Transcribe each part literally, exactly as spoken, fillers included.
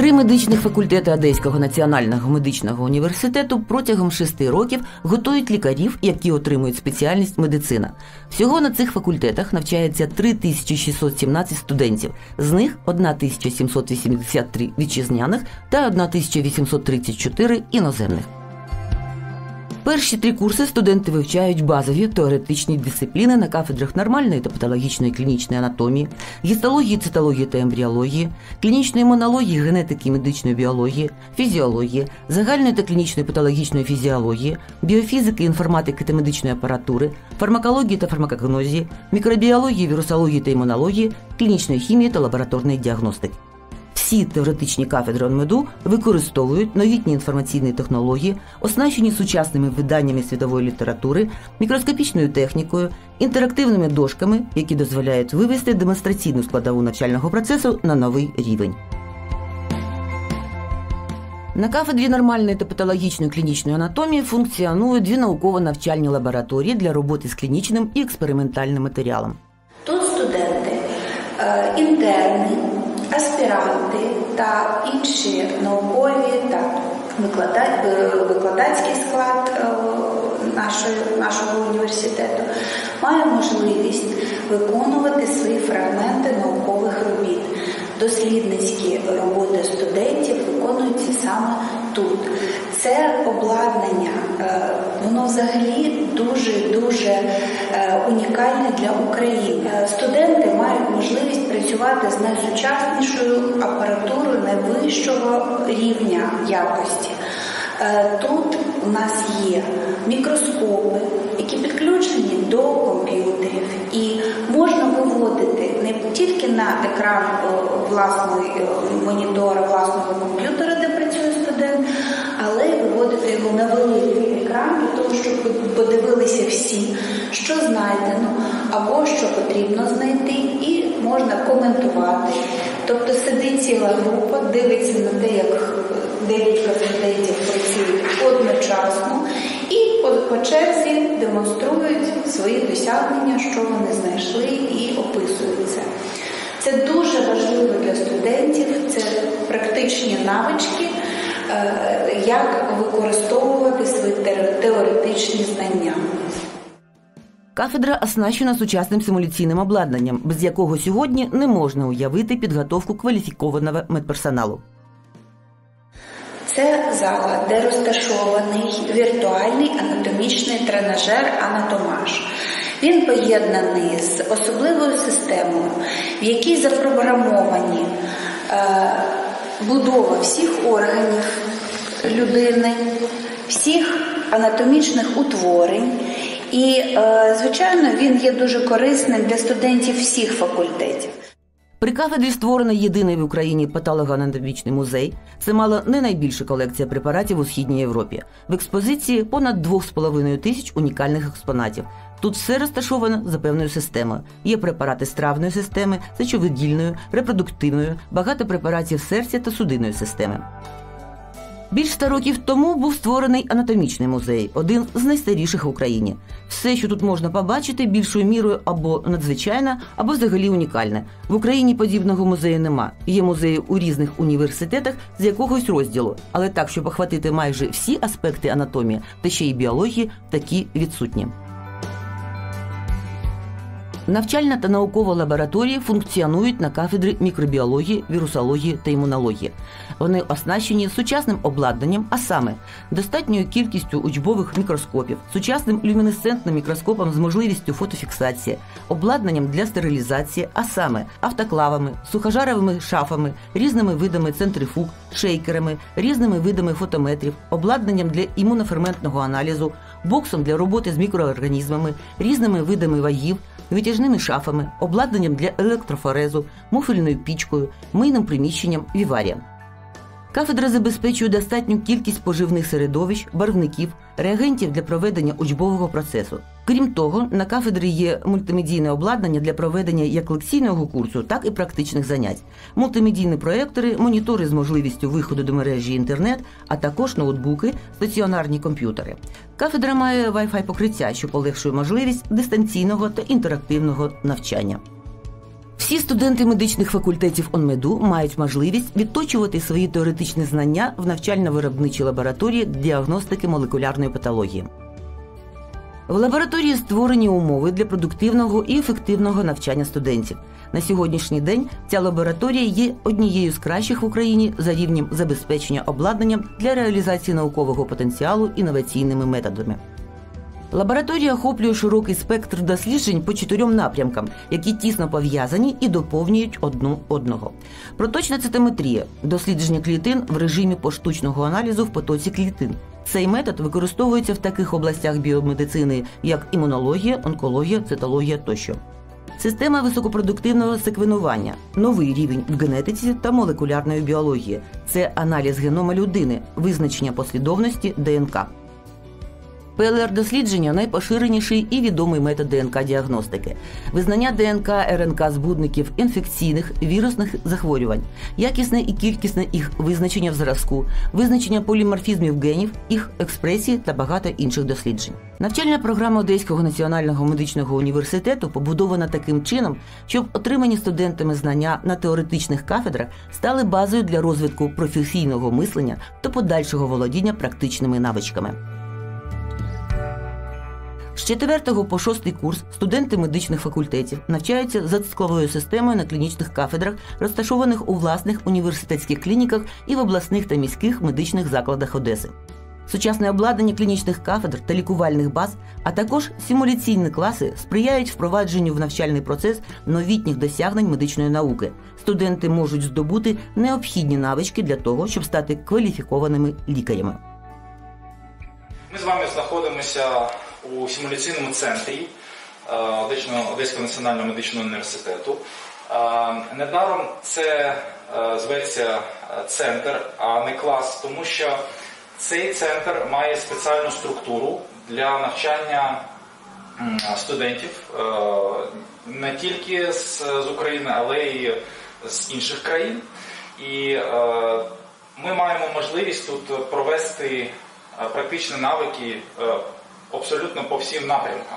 Три медичних факультети Одеського національного медичного університету протягом шести років готують лікарів, які отримують спеціальність медицина. Всього на цих факультетах навчається три тисячі шістсот сімнадцять студентів, з них тисяча сімсот вісімдесят три вітчизняних та тисяча вісімсот тридцять чотири іноземних. Перші три курси студенти вивчають базові теоретичні дисципліни на кафедрах нормальної та патологічної клінічної анатомії, гістології, цитології та ембріології, клінічної імунології, генетики і медичної біології, фізіології, загальної та клінічної патологічної фізіології, біофізики, інформатики та медичної апаратури, фармакології та фармакогнозії, мікробіології, вірусології та імунології, клінічної хімії та лабораторної діагностики. Всі теоретичні кафедри ОНМЕДУ використовують новітні інформаційні технології, оснащені сучасними виданнями світової літератури, мікроскопічною технікою, інтерактивними дошками, які дозволяють вивести демонстраційну складову навчального процесу на новий рівень. На кафедрі нормальної та патологічної клінічної анатомії функціонують дві науково-навчальні лабораторії для роботи з клінічним і експериментальним матеріалом. Тут студенти, інтерни, аспіранти та інші наукові та викладацький склад нашої, нашого університету має можливість виконувати свої фрагменти наукових робіт. Дослідницькі роботи студентів виконуються саме тут. Це обладнання, воно взагалі дуже-дуже унікальне для України. Студенти мають можливість працювати з найсучаснішою апаратурою найвищого рівня якості. Тут у нас є мікроскопи, які підключені до комп'ютерів, і можна виводити не тільки на екран власного монітора, власного комп'ютера, де працює студент, але й виводити його на великий екран для того, щоб подивилися всі, що знайдено або що потрібно знайти, і можна коментувати. Тобто сидить ціла група, дивиться на те, як декілька студентів працюють одночасно і по, по черзі демонструють свої досягнення, що вони знайшли, і описують це. Це дуже важливо для студентів, це практичні навички, як використовувати свої теоретичні знання. Кафедра оснащена сучасним симуляційним обладнанням, без якого сьогодні не можна уявити підготовку кваліфікованого медперсоналу. Це зала, де розташований віртуальний анатомічний тренажер «Анатомаш». Він поєднаний з особливою системою, в якій запрограмовані е, будова всіх органів людини, всіх анатомічних утворень. І, е, звичайно, він є дуже корисним для студентів всіх факультетів. При кафедрі створено єдиний в Україні патологоанатомічний музей. Це мало не найбільша колекція препаратів у Східній Європі. В експозиції понад дві з половиною тисяч унікальних експонатів. Тут все розташовано за певною системою. Є препарати з травної системи, сечовидільної, репродуктивної, багато препаратів серця та судинної системи. Більш ста років тому був створений анатомічний музей, один з найстаріших в Україні. Все, що тут можна побачити, більшою мірою або надзвичайне, або взагалі унікальне. В Україні подібного музею нема. Є музеї у різних університетах з якогось розділу, але так, щоб охватити майже всі аспекти анатомії та ще й біології, такі відсутні. Навчальна та наукова лабораторії функціонують на кафедрі мікробіології, вірусології та імунології. Вони оснащені сучасним обладнанням, а саме достатньою кількістю учбових мікроскопів, сучасним люмінесцентним мікроскопом з можливістю фотофіксації, обладнанням для стерилізації, а саме автоклавами, сухожаровими шафами, різними видами центрифуг, шейкерами, різними видами фотометрів, обладнанням для імуноферментного аналізу, боксом для роботи з мікроорганізмами, різними видами вагів, витяжними шафами, обладнанням для електрофорезу, муфельною пічкою, мийним приміщенням, віварієм. Кафедра забезпечує достатню кількість поживних середовищ, барвників, реагентів для проведення учбового процесу. Крім того, на кафедрі є мультимедійне обладнання для проведення як лекційного курсу, так і практичних занять. Мультимедійні проєктори, монітори з можливістю виходу до мережі інтернет, а також ноутбуки, стаціонарні комп'ютери. Кафедра має Wi-Fi покриття, що полегшує можливість дистанційного та інтерактивного навчання. Всі студенти медичних факультетів ОНМЕДу мають можливість відточувати свої теоретичні знання в навчально-виробничій лабораторії діагностики молекулярної патології. В лабораторії створені умови для продуктивного і ефективного навчання студентів. На сьогоднішній день ця лабораторія є однією з кращих в Україні за рівнем забезпечення обладнанням для реалізації наукового потенціалу інноваційними методами. Лабораторія охоплює широкий спектр досліджень по чотирьом напрямкам, які тісно пов'язані і доповнюють одну одного. Проточна цитометрія – дослідження клітин в режимі поштучного аналізу в потоці клітин. Цей метод використовується в таких областях біомедицини, як імунологія, онкологія, цитологія тощо. Система високопродуктивного секвенування – новий рівень в генетиці та молекулярної біології. Це аналіз генома людини, визначення послідовності ДНК. ПЛР-дослідження – найпоширеніший і відомий метод ДНК-діагностики. Визнання ДНК-РНК-збудників інфекційних, вірусних захворювань, якісне і кількісне їх визначення в зразку, визначення поліморфізмів генів, їх експресії та багато інших досліджень. Навчальна програма Одеського національного медичного університету побудована таким чином, щоб отримані студентами знання на теоретичних кафедрах стали базою для розвитку професійного мислення та подальшого володіння практичними навичками. З четвертого по шостий курс студенти медичних факультетів навчаються за цикловою системою на клінічних кафедрах, розташованих у власних університетських клініках і в обласних та міських медичних закладах Одеси. Сучасне обладнання клінічних кафедр та лікувальних баз, а також симуляційні класи сприяють впровадженню в навчальний процес новітніх досягнень медичної науки. Студенти можуть здобути необхідні навички для того, щоб стати кваліфікованими лікарями. Ми з вами знаходимося у симуляційному центрі Одеського національного медичного університету. Недаром це зветься центр, а не клас, тому що цей центр має спеціальну структуру для навчання студентів не тільки з України, але й з інших країн. І ми маємо можливість тут провести практичні навики абсолютно по всім напрямкам.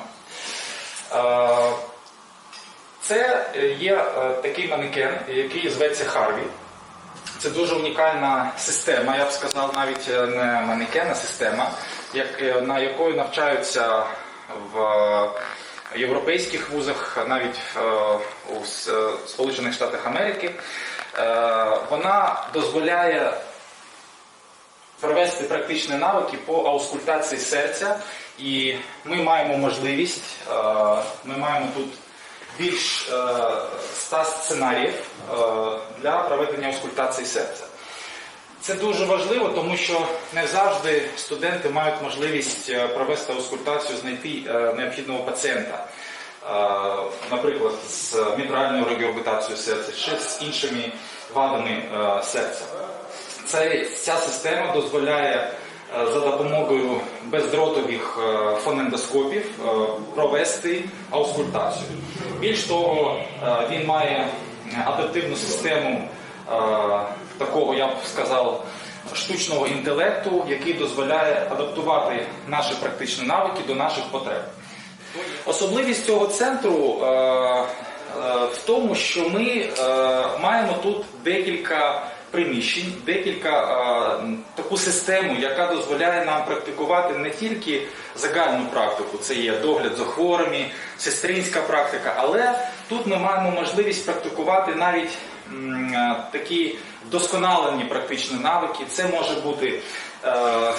Це є такий манекен, який зветься Харві. Це дуже унікальна система, я б сказав, навіть не манекен, а система, на якої навчаються в європейських вузах, навіть у Сполучених Штатах Америки. Вона дозволяє провести практичні навики по аускультації серця, і ми маємо можливість, ми маємо тут більш ста сценаріїв для проведення аускультації серця. Це дуже важливо, тому що не завжди студенти мають можливість провести аускультацію, знайти необхідного пацієнта, наприклад, з мітральною регіорбітацією серця чи з іншими вадами серця. Це, ця система дозволяє за допомогою бездротових фонендоскопів провести аускультацію. Більш того, він має адаптивну систему такого, я б сказав, штучного інтелекту, який дозволяє адаптувати наші практичні навики до наших потреб. Особливість цього центру в тому, що ми маємо тут декілька приміщень, декілька а, таку систему, яка дозволяє нам практикувати не тільки загальну практику, це є догляд за хворими, сестринська практика, але тут ми маємо можливість практикувати навіть м, такі вдосконалені практичні навики. Це може бути е,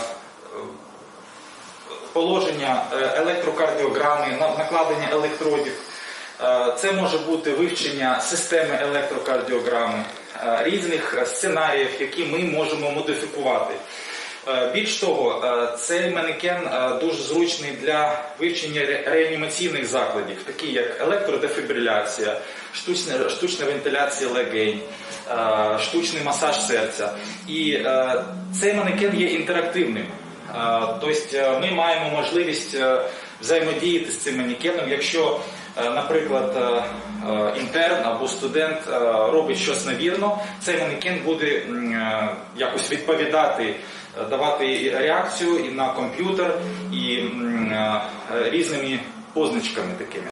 положення електрокардіограми, накладення електродів, е, це може бути вивчення системи електрокардіограми, різних сценаріїв, які ми можемо модифікувати. Більш того, цей манекен дуже зручний для вивчення реанімаційних закладів, такі як електродефібриляція, штучна, штучна вентиляція легень, штучний масаж серця. І цей манекен є інтерактивним. Тобто ми маємо можливість взаємодіяти з цим манекеном, якщо, наприклад, інтерн або студент робить щось невірно, цей манекен буде якось відповідати, давати реакцію і на комп'ютер, і різними позначками такими.